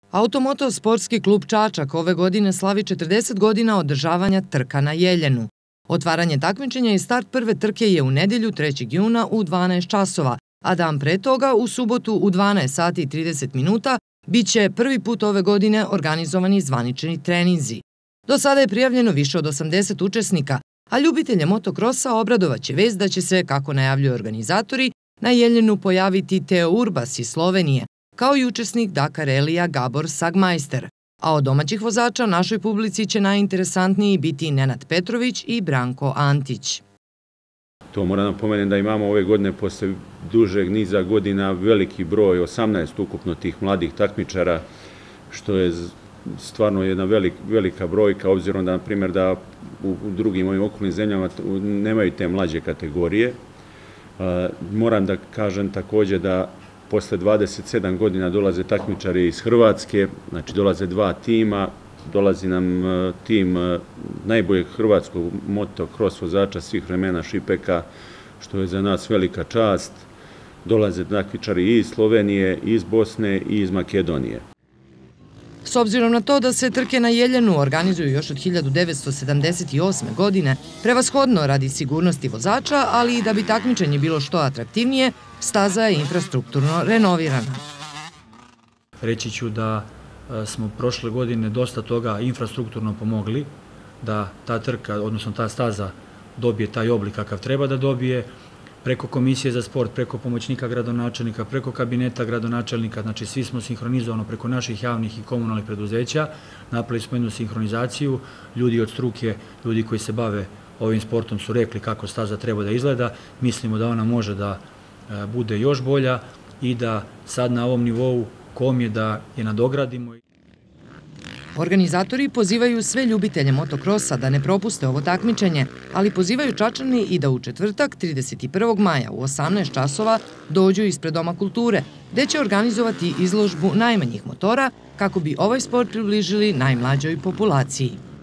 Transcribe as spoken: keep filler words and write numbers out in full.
Automoto sportski klub Čačak ove godine slavi četrdeset godina održavanja trka na Jeljenu. Otvaranje takmičenja i start prve trke je u nedjelju trećeg juna u dvanaest časova, a dan pre toga u subotu u dvanaest sati i trideset minuta bit će prvi put ove godine organizovani zvanični treninzi. Do sada je prijavljeno više od osamdeset učesnika, a ljubitelje motokrosa obradovaće vest da će se, kako najavljuju organizatori, na Jeljenu pojaviti Teo Urbas iz Slovenije, kao i učesnik Dakar Rallyja Gabor Sagmeister. A od domaćih vozača našoj publici će najinteresantniji biti Nenad Petrović i Branko Antić. To moram napomenuti da imamo ove godine posle dužeg niza godina veliki broj, osamnaest ukupno tih mladih takmičara, što je stvarno jedna velika brojka, obzirom da, na primjer, da u drugim ovim okolnim zemljama nemaju te mlađe kategorije. Moram da kažem također da posle dvadeset sedam godina dolaze takmičari iz Hrvatske, znači dolaze dva tima, dolazi nam tim najboljeg hrvatskog motocross vozača svih vremena Šipeka, što je za nas velika čast. Dolaze takmičari i iz Slovenije, i iz Bosne, i iz Makedonije. S obzirom na to da se trke na Jeljenu organizuju još od hiljadu devetsto sedamdeset osme. godine, prevashodno radi sigurnosti vozača, ali i da bi takmičenje bilo što atraktivnije, staza je infrastrukturno renovirana. Reći ću da smo prošle godine dosta toga infrastrukturno pomogli, da ta trka, odnosno ta staza dobije taj oblik kakav treba da dobije, preko Komisije za sport, preko pomoćnika gradonačelnika, preko kabineta gradonačelnika, znači svi smo sinhronizovano preko naših javnih i komunalnih preduzeća, napravili smo jednu sinhronizaciju, ljudi od struke, ljudi koji se bave ovim sportom su rekli kako staza treba da izgleda, mislimo da ona može da bude još bolja i da sad na ovom nivou kom je da je nadogradimo. Organizatori pozivaju sve ljubitelje motokrosa da ne propuste ovo takmičenje, ali pozivaju Čačani i da u četvrtak trideset prvog maja u osamnaest časova dođu ispred Doma kulture, gde će organizovati izložbu najmanjih motora kako bi ovaj sport približili najmlađoj populaciji.